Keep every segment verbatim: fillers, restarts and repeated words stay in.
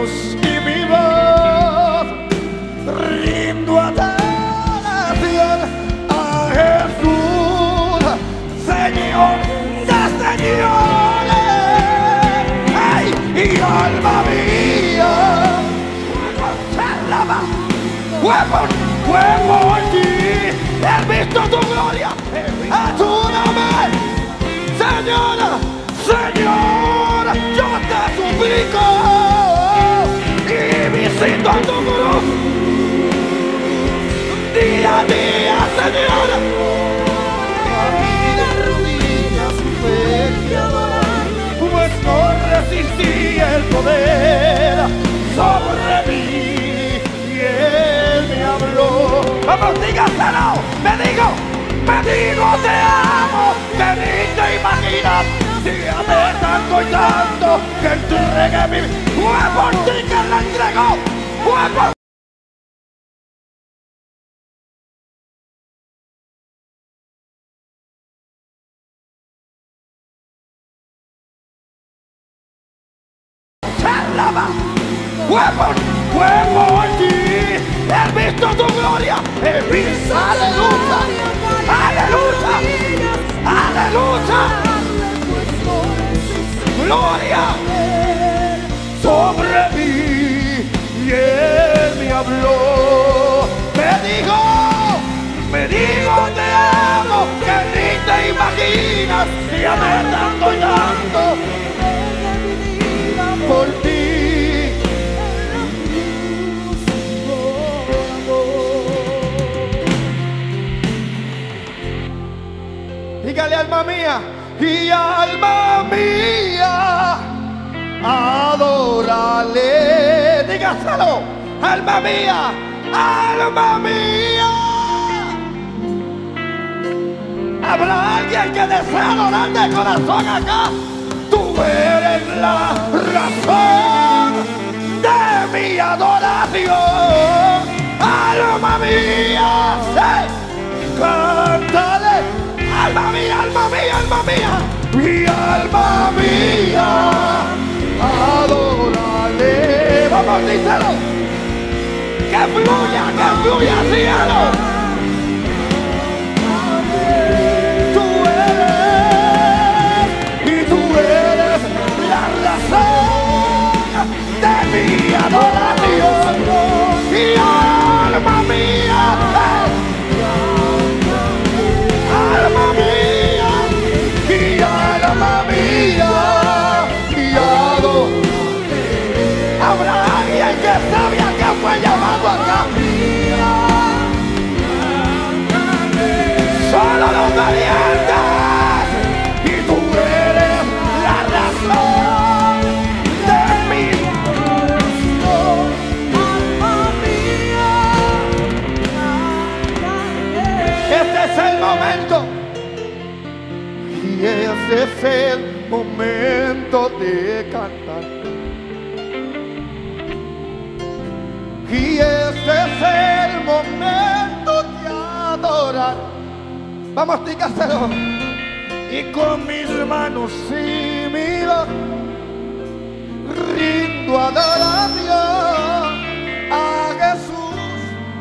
manos y mi voz rindo adoración a Jesús, Señor de señores. ¡Ay! Y alma mía, fue por, fue por ti, he visto tu gloria, a tu nombre, Señora, Señora, yo te suplico y visito tu cruz día a día, Señora. A mis rodillas tuve que adorar, pues no resistí el poder sobre mí. Vamos, dígaselo, me digo, me digo te amo, que ni te imaginas, si amé tanto y tanto, que entregué mi vida, fue por ti que la entregó, fue por Fue por, fue por ti, he visto tu gloria, he visto, aleluya, aleluya, aleluya, gloria sobre mí, y él me habló, me dijo, me dijo te amo, que ni te imaginas, si amé tanto y tanto, por ti. Dígale, alma mía, y alma mía, adórale. Dígaselo, alma mía, alma mía. Habrá alguien que desea adorar de corazón acá. Tú eres la razón de mi adoración, alma mía. Sí. Cántale. Alma mía, alma mía, alma mía, mi alma mía, adórale. Vamos, díselo, que fluya, que fluya, cielo. Tú eres, y tú eres la razón de mi adoración, mi alma mía. Alma mía, mi alma mía, mi ado. Habrá alguien que sabía que fue llamado acá. Solo los valientes, y tú eres la razón de mi alma mía. Este es el momento. Y ese es el momento de cantar. Y este es el momento de adorar. Vamos, dígaselo. Y con mis manos y mi voz rindo adoración a Jesús.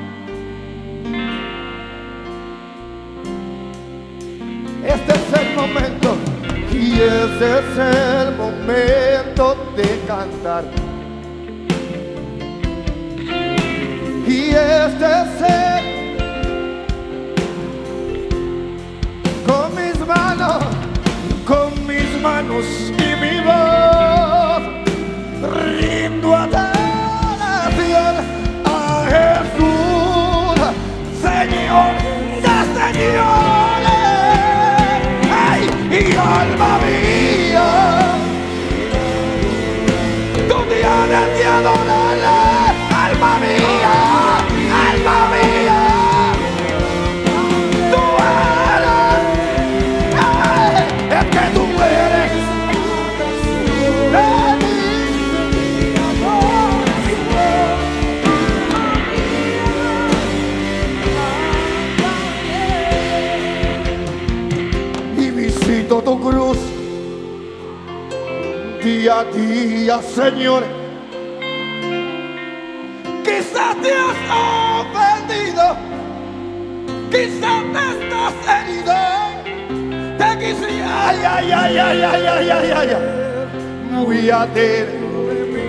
Este es el momento, y ese es el momento de cantar. Y este es el, con mis manos, con mis manos y mi voz rindo adoración a Jesús, Señor de señores. Y alma mía, tú tienes que adorarle, alma mía, alma mía, tú eres, es que tú eres de mí. Y visito tu cruz día a día, Señor, Quizás te has ofendido, quizás te estás herido. Te quisiera, ay, ay, ay, ay, ay, ay, ay, ay, ay. Muy adentro de mí.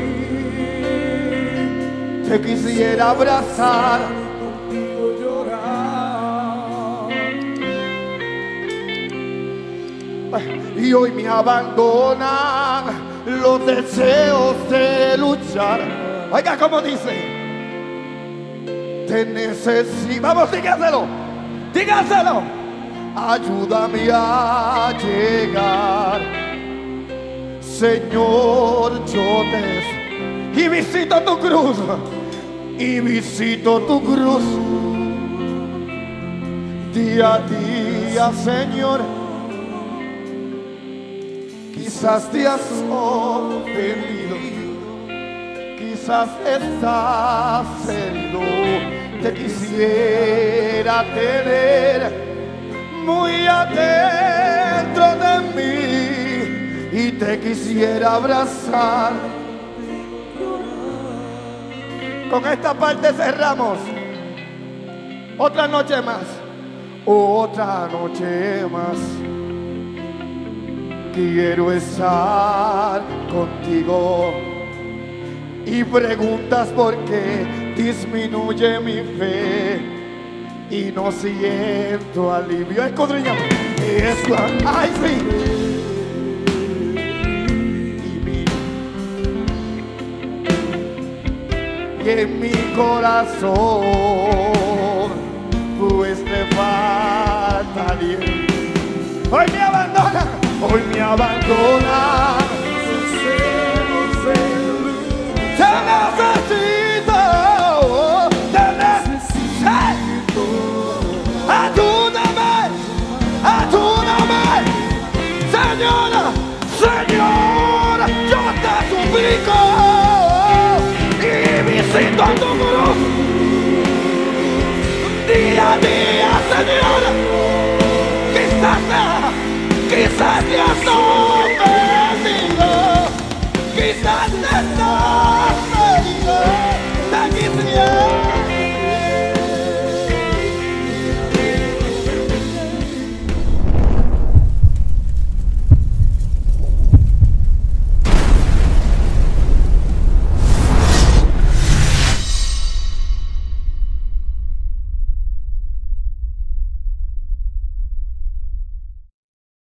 Te quisiera abrazar, contigo llorar. Y hoy me abandonan los deseos de luchar. Oiga, como dice. Te necesito. Vamos, dígaselo. Dígaselo. Ayúdame a llegar. Señor, yo te. Y visito tu cruz. Y visito tu cruz. Día a día, Señor. Quizás te has ofendido. Quizás estás herido. Te quisiera tener muy adentro de mí y te quisiera abrazar. Con esta parte cerramos. Otra noche más. Otra noche más. Quiero estar contigo. Y preguntas por qué disminuye mi fe y no siento alivio. Escudriñame. Es cuando, ay sí. Y, mi, y en mi corazón pues te falta aliento. Hoy me abandona, hoy me abandona. Te necesito, te necesito. Ayúdame, ayúdame, Señora, Señora, yo te suplico y visito tu cruz. Día a día, Señora, quizás, quizás ya no.